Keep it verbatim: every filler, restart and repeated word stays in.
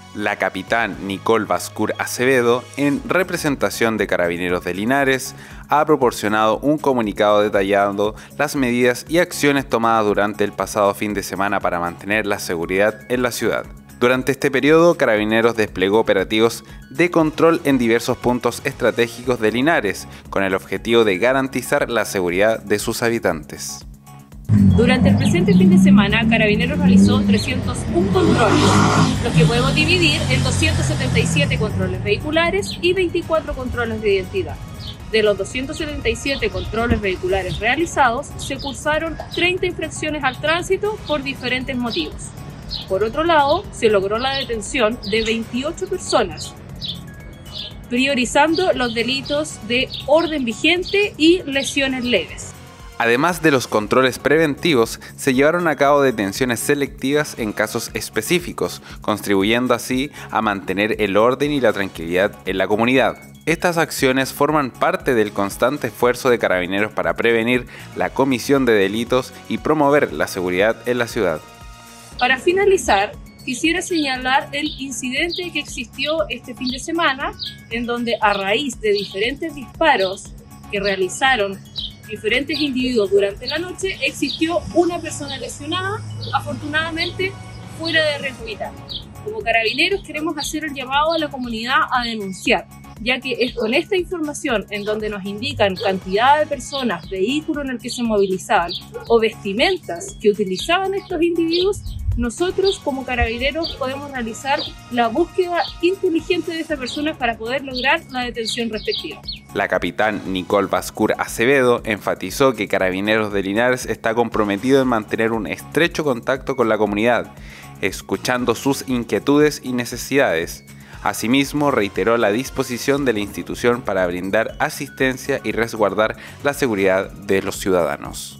La capitán Nicole Bascur Acevedo, en representación de Carabineros de Linares, ha proporcionado un comunicado detallando las medidas y acciones tomadas durante el pasado fin de semana para mantener la seguridad en la ciudad. Durante este periodo, Carabineros desplegó operativos de control en diversos puntos estratégicos de Linares, con el objetivo de garantizar la seguridad de sus habitantes. Durante el presente fin de semana, Carabineros realizó trescientos uno controles, los que podemos dividir en doscientos setenta y siete controles vehiculares y veinticuatro controles de identidad. De los doscientos setenta y siete controles vehiculares realizados, se cursaron treinta infracciones al tránsito por diferentes motivos. Por otro lado, se logró la detención de veintiocho personas, priorizando los delitos de orden vigente y lesiones leves. Además de los controles preventivos, se llevaron a cabo detenciones selectivas en casos específicos, contribuyendo así a mantener el orden y la tranquilidad en la comunidad. Estas acciones forman parte del constante esfuerzo de Carabineros para prevenir la comisión de delitos y promover la seguridad en la ciudad. Para finalizar, quisiera señalar el incidente que existió este fin de semana, en donde a raíz de diferentes disparos que realizaron diferentes individuos durante la noche, existió una persona lesionada, afortunadamente fuera de riesgo vital. Como Carabineros queremos hacer el llamado a la comunidad a denunciar, ya que es con esta información en donde nos indican cantidad de personas, vehículo en el que se movilizaban o vestimentas que utilizaban estos individuos, nosotros como Carabineros podemos realizar la búsqueda inteligente de esta persona para poder lograr la detención respectiva. La capitán Nicole Bascur Acevedo enfatizó que Carabineros de Linares está comprometido en mantener un estrecho contacto con la comunidad, escuchando sus inquietudes y necesidades. Asimismo, reiteró la disposición de la institución para brindar asistencia y resguardar la seguridad de los ciudadanos.